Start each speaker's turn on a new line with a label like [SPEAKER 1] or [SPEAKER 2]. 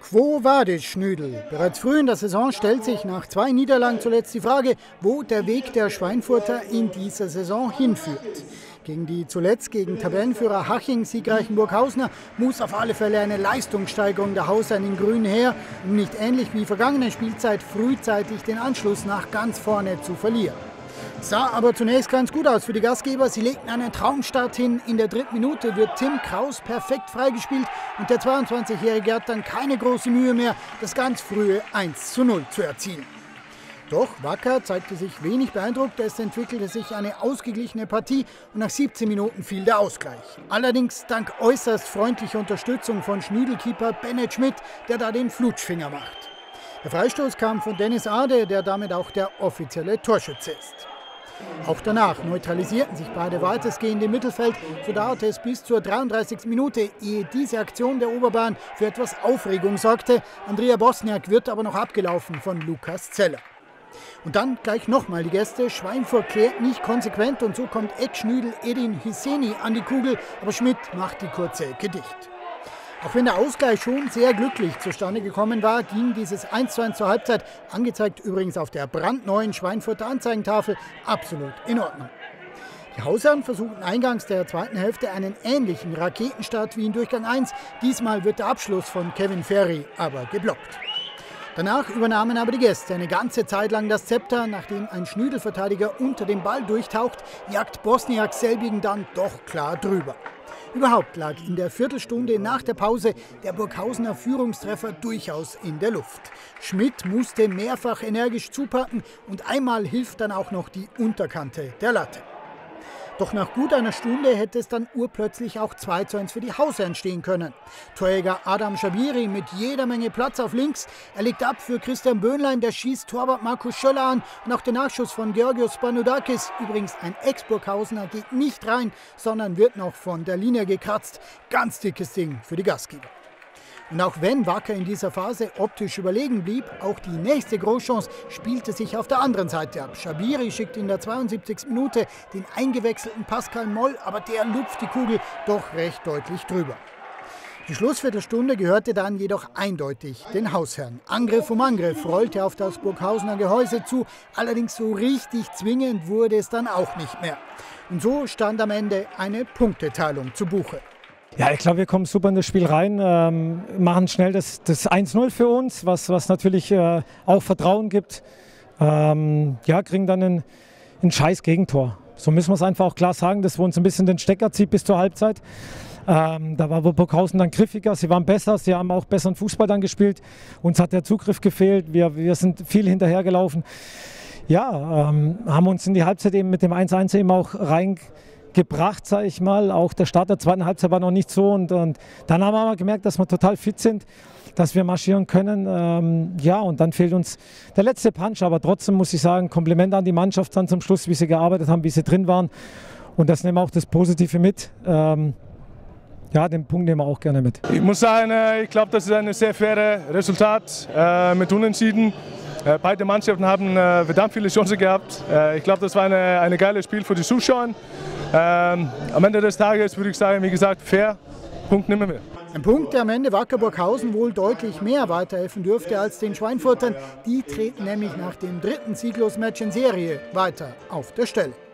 [SPEAKER 1] Quo vadis, Schnüdel? Bereits früh in der Saison stellt sich nach 2 Niederlagen zuletzt die Frage, wo der Weg der Schweinfurter in dieser Saison hinführt. Gegen die zuletzt gegen Tabellenführer Haching siegreichen Burghausener muss auf alle Fälle eine Leistungssteigerung der Hausherren in Grün her, um nicht ähnlich wie vergangene Spielzeit frühzeitig den Anschluss nach ganz vorne zu verlieren. Sah aber zunächst ganz gut aus für die Gastgeber. Sie legten einen Traumstart hin. In der 3. Minute wird Tim Kraus perfekt freigespielt und der 22-Jährige hat dann keine große Mühe mehr, das ganz frühe 1:0 zu erzielen. Doch Wacker zeigte sich wenig beeindruckt, es entwickelte sich eine ausgeglichene Partie und nach 17 Minuten fiel der Ausgleich. Allerdings dank äußerst freundlicher Unterstützung von Schnüdelkeeper Bennett Schmidt, der da den Flutschfinger macht. Der Freistoß kam von Dennis Ade, der damit auch der offizielle Torschütze ist. Auch danach neutralisierten sich beide weitestgehend im Mittelfeld, so dauerte es bis zur 33. Minute, ehe diese Aktion der Oberbahn für etwas Aufregung sorgte. Andrea Bosniak wird aber noch abgelaufen von Lukas Zeller. Und dann gleich nochmal die Gäste. Schweinfurt klärt nicht konsequent und so kommt Ex-Schnüdel Edin Hisseni an die Kugel, aber Schmidt macht die kurze Ecke dicht. Auch wenn der Ausgleich schon sehr glücklich zustande gekommen war, ging dieses 1:1 zur Halbzeit, angezeigt übrigens auf der brandneuen Schweinfurter Anzeigentafel, absolut in Ordnung. Die Hausherren versuchten eingangs der zweiten Hälfte einen ähnlichen Raketenstart wie in Durchgang 1. Diesmal wird der Abschluss von Kevin Ferry aber geblockt. Danach übernahmen aber die Gäste eine ganze Zeit lang das Zepter. Nachdem ein Schnüdelverteidiger unter dem Ball durchtaucht, jagt Bosniak selbigen dann doch klar drüber. Überhaupt lag in der Viertelstunde nach der Pause der Burghausener Führungstreffer durchaus in der Luft. Schmidt musste mehrfach energisch zupacken und einmal hilft dann auch noch die Unterkante der Latte. Doch nach gut einer Stunde hätte es dann urplötzlich auch 2:1 für die Hausherren stehen können. Torjäger Adam Schabiri mit jeder Menge Platz auf links. Er legt ab für Christian Böhnlein, der schießt Torwart Markus Schöller an. Und auch der Nachschuss von Georgios Spanoudakis, übrigens ein Ex-Burghausener, geht nicht rein, sondern wird noch von der Linie gekratzt. Ganz dickes Ding für die Gastgeber. Und auch wenn Wacker in dieser Phase optisch überlegen blieb, auch die nächste Großchance spielte sich auf der anderen Seite ab. Schabiri schickt in der 72. Minute den eingewechselten Pascal Moll, aber der lupft die Kugel doch recht deutlich drüber. Die Schlussviertelstunde gehörte dann jedoch eindeutig den Hausherren. Angriff um Angriff rollte auf das Burghausener Gehäuse zu, allerdings so richtig zwingend wurde es dann auch nicht mehr. Und so stand am Ende eine Punkteteilung zu Buche.
[SPEAKER 2] Ja, ich glaube, wir kommen super in das Spiel rein, machen schnell das 1:0 für uns, was natürlich auch Vertrauen gibt. Kriegen dann ein scheiß Gegentor. So müssen wir es einfach auch klar sagen, dass wir uns ein bisschen den Stecker zieht bis zur Halbzeit. Da war Burghausen dann griffiger, sie waren besser, sie haben auch besseren Fußball dann gespielt. Uns hat der Zugriff gefehlt, wir sind viel hinterhergelaufen. Ja, haben uns in die Halbzeit eben mit dem 1:1 eben auch reingebracht, sage ich mal. Auch der Start der zweiten Halbzeit war noch nicht so und dann haben wir aber gemerkt, dass wir total fit sind, dass wir marschieren können. Und dann fehlt uns der letzte Punch, aber trotzdem muss ich sagen, Kompliment an die Mannschaft dann zum Schluss, wie sie gearbeitet haben, wie sie drin waren und das nehmen wir auch das Positive mit. Den Punkt nehmen wir auch gerne mit.
[SPEAKER 3] Ich muss sagen, ich glaube, das ist ein sehr faires Resultat mit Unentschieden. Beide Mannschaften haben verdammt viele Chancen gehabt. Ich glaube, das war ein geiles Spiel für die Zuschauer. Am Ende des Tages würde ich sagen, wie gesagt, fair, Punkt nehmen wir.
[SPEAKER 1] Ein Punkt, der am Ende Wacker Burghausen wohl deutlich mehr weiterhelfen dürfte als den Schweinfurtern. Die treten nämlich nach dem 3. Sieglos-Match in Serie weiter auf der Stelle.